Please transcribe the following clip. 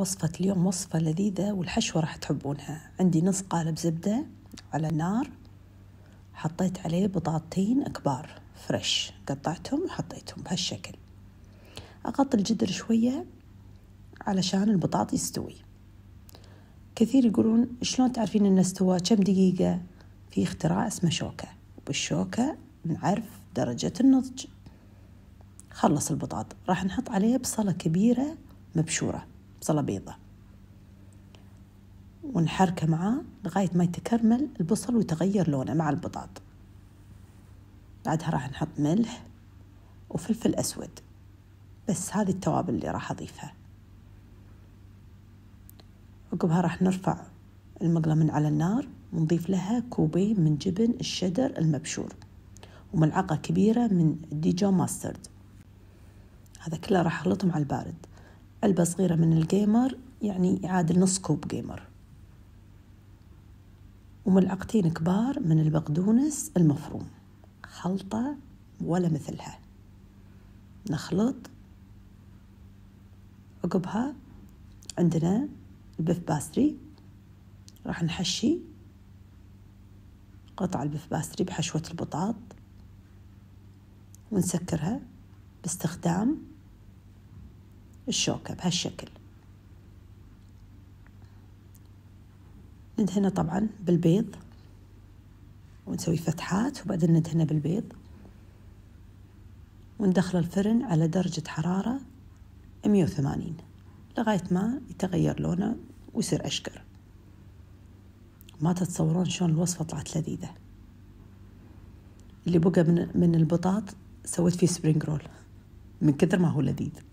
وصفة اليوم وصفة لذيذة والحشوة راح تحبونها. عندي نص قالب زبدة على النار، حطيت عليه بطاطين كبار فريش، قطعتهم وحطيتهم بهالشكل. أغطي الجدر شوية علشان البطاط يستوي. كثير يقولون شلون تعرفين إنه استوى؟ كم دقيقة؟ في اختراع اسمه شوكة، وبالشوكة نعرف درجة النضج. خلص البطاط، راح نحط عليه بصلة كبيرة مبشورة، بصلة بيضة، ونحركه معاه لغاية ما يتكرمل البصل ويتغير لونه مع البطاط. بعدها راح نحط ملح وفلفل أسود، بس هذه التوابل اللي راح أضيفها. عقبها راح نرفع المقلة من على النار ونضيف لها كوبين من جبن الشيدر المبشور وملعقة كبيرة من ديجون ماسترد. هذا كله راح أخلطهم على البارد. علبة صغيرة من الجيمر، يعني يعادل نص كوب جيمر، وملعقتين كبار من البقدونس المفروم. خلطة ولا مثلها. نخلط. عقبها عندنا البيف باستري، راح نحشي قطع البيف باستري بحشوة البطاط ونسكرها باستخدام الشوكة بهالشكل. ندهنه طبعا بالبيض ونسوي فتحات، وبعدين ندهنه بالبيض وندخل الفرن على درجة حرارة 180 لغاية ما يتغير لونه ويصير أشقر. ما تتصورون شلون الوصفة طلعت لذيذة. اللي بقى من البطاط سويت فيه سبرينج رول من كثر ما هو لذيذ.